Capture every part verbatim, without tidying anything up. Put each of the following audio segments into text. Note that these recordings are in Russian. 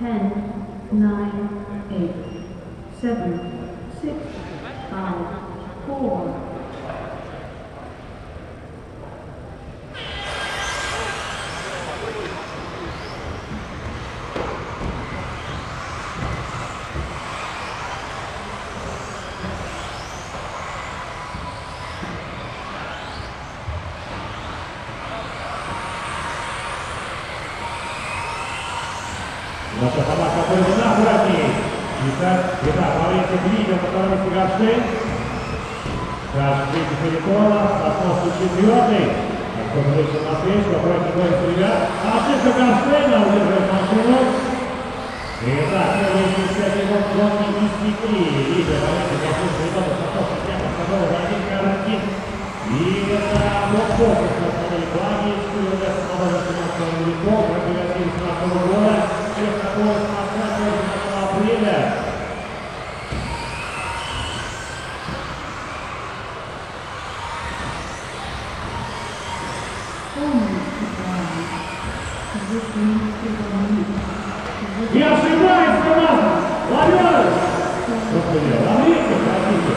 ten, nine, eight, seven, six, five, four. Наша собака будет аккуратнее. Итак, итак, Лаврентий Гридер, второй Горштейн. Наш третий Харитонов, Сосновский четвертый. Кто-то вышел на встречу, аккуратнее борется, ребят. Ошибка Горштейна, удерживает машину. Итак, первые шестьдесят секунд гонки истекли. Лидер, Лаврентий Гридер, Харитонов, Сосновский четвертый, Сосновский один, Карантин. И это блокпост, что остановили Благи, четыре удара самого Шиманского Великого, пробегатель семнадцатого года. Всех такого двадцатого апреля. И ошибается нас! Ловёр! Господи, Лаврентий, простите.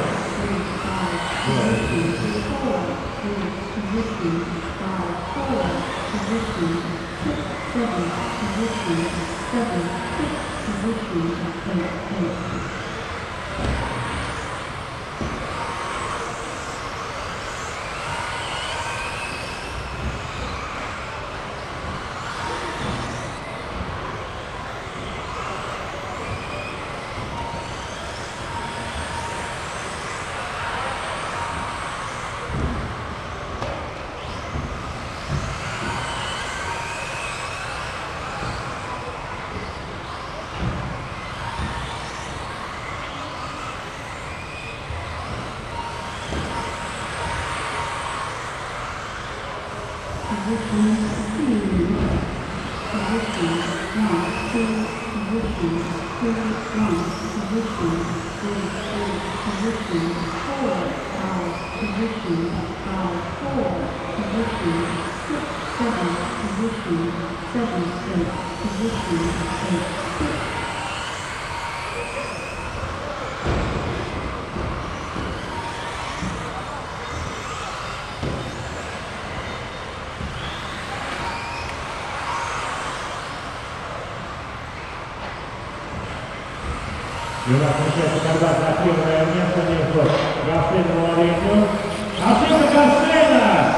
И у нас начинается борьба за первое место между Горштейном и Лаврентием. Ошибка Горштейна!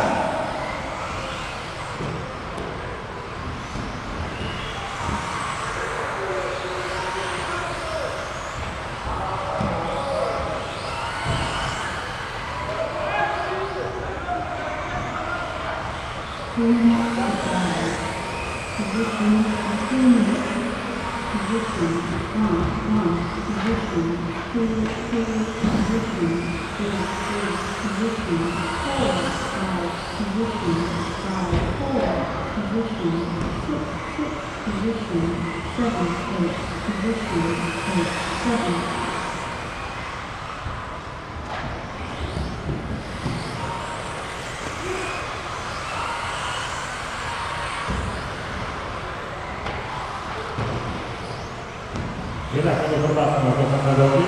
Итак, мы выбрасываем вопрос на дороге.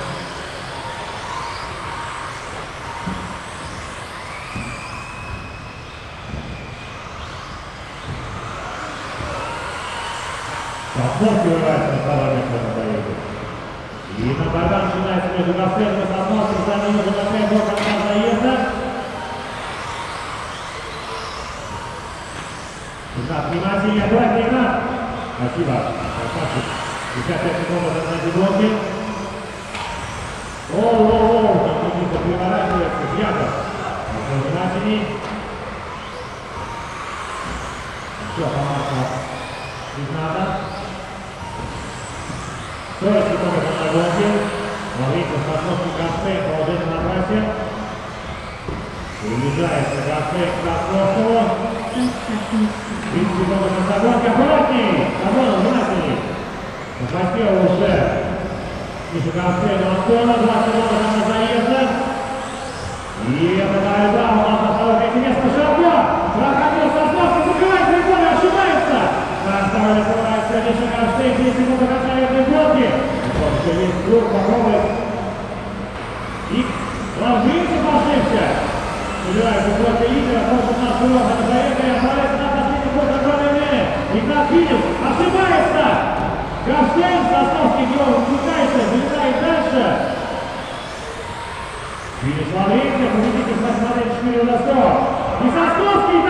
Сосновский вырывается на второе место на поездке. И на борьба начинается между Горштейном и Сосновским. За минуту на пять до конца заезда. Игнат, внимательнее, аккуратнее, Игнат. Спасибо. Красавчик. пятьдесят пять секунд от одной блоки. О-о-о, там немного переворачивается. Яков. Внимательней. Все, помашка Игната. сорок секунд от одной блоки. Ловится Сосновский, Горштейн, положение на трассе. Приближается Горштейн к Сосновскому. тридцать секунд от одной. Аккуратней! Сазонов, внимательней. Захватил уже ниже Горштейна Антона, двадцать секунд на заезда. И это борьба у нас на второе третье место. Шарко! Проходил Сосновский, закрывает прибор, ошибается! На второе место выбирается ниже Горштейн, десять секунд Убирается против лидера, может наш урок, это заехали, отправляется на последний ход огромное время. Игнат Филин ошибается. Гаштейн, Сосновский гол выпускается, вылетает дальше. Финиш Лаврентьев, победитель с восьмидесяти четырёх на сто. И Сосновский